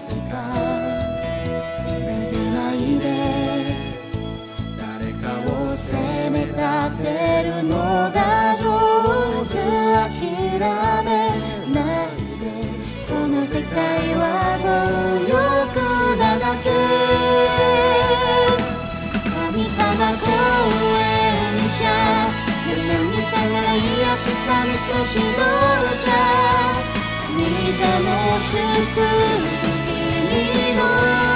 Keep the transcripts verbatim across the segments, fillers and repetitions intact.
せかめげないで誰かを責め立てるのが上手。諦めないでこの世界は強欲なだけ。神様講演者柳さんなら癒しサミット指導者御座の祝福君の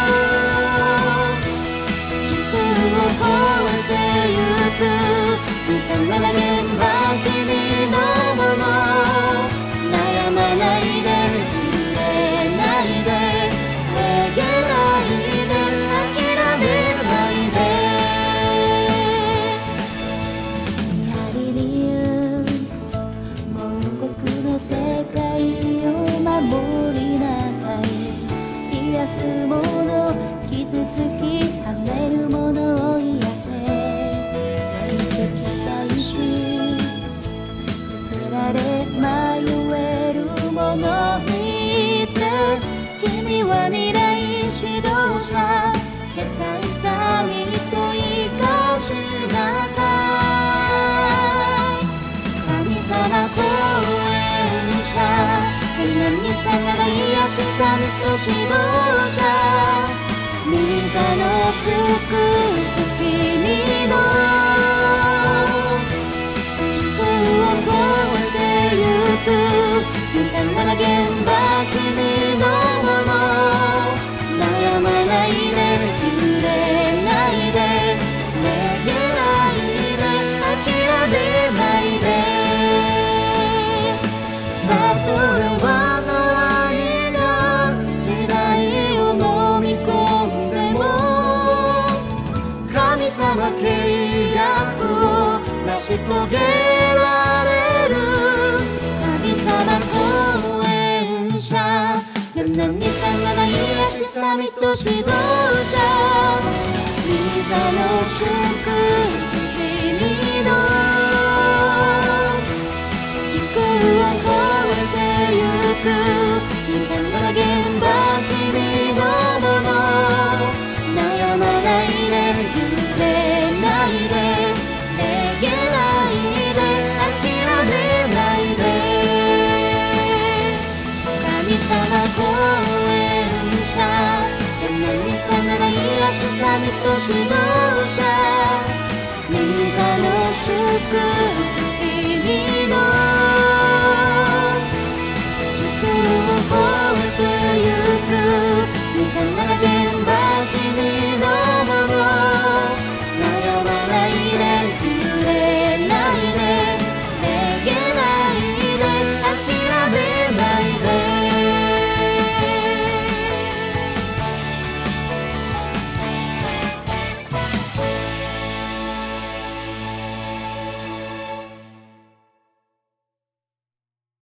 時空を超えてゆくにさんなな現場君のもの。悩まないで揺れないでめげないで諦めないで。見張りに言う盲国の世界を守りなさい。癒すもの傷つき跳ねるものを癒せ。泣いて期待し捨てられ迷えるもの見て君は未来指導者世界サミット生かしなさい。神様講演者何さんなら癒しサミット指導者御座の祝福君の時空を超えてゆくにさんなな現場君のもの。悩まないで揺れないでめげないで諦めないで。たとえ災いが時代を飲み込んでも神様契約を成し遂げられる。神様講演者何さんなら癒しサミット指導者御座の祝福君の時空を超えてゆくにさんなな現場君のもの。悩まないで揺れないでめげないで諦めないで。神様講演者何さんなら癒しサミット指導者御座の祝福